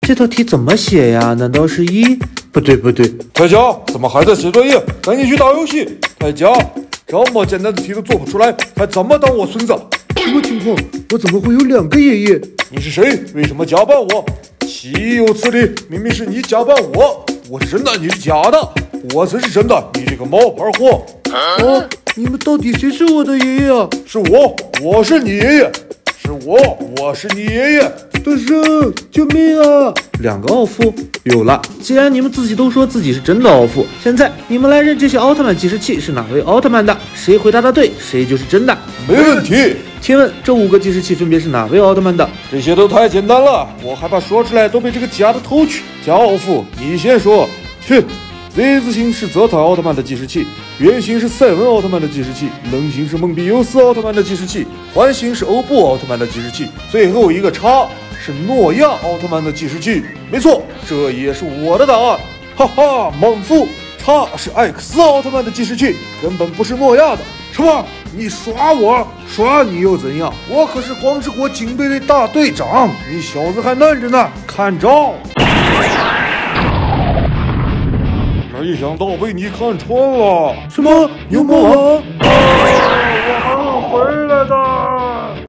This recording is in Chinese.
这道题怎么写呀？难道是1？不对， 泰迦，怎么还在写作业？赶紧去打游戏！泰迦，这么简单的题都做不出来，还怎么当我孙子？ 什么情况？我怎么会有2个爷爷？ 你是谁？为什么假扮我？岂有此理！明明是你假扮我，我是真的，你是假的，我才是真的，你这个冒牌货！ 哦，你们到底谁是我的爷爷啊？ 是我是你爷爷，是我是你爷爷。 大圣，救命啊！2个奥夫有了。既然你们自己都说自己是真的奥夫，现在你们来认这些奥特曼计时器是哪位奥特曼的，谁回答的对，谁就是真的。 没问题。 请问这5个计时器分别是哪位奥特曼的？ 这些都太简单了，我害怕说出来都被这个假的偷去。假奥夫，你先说。去。Z 字形是泽塔奥特曼的计时器，圆形是赛文奥特曼的计时器，棱形是梦比优斯奥特曼的计时器，环形是欧布奥特曼的计时器，最后一个叉是诺亚奥特曼的计时器。没错，这也是我的答案。哈哈，莽夫，叉是艾克斯奥特曼的计时器，根本不是诺亚的。什么？你耍我？耍你又怎样？我可是光之国警备队大队长，你小子还嫩着呢，看招！没想到被你看穿了。 什么？牛魔王？ 我很悔。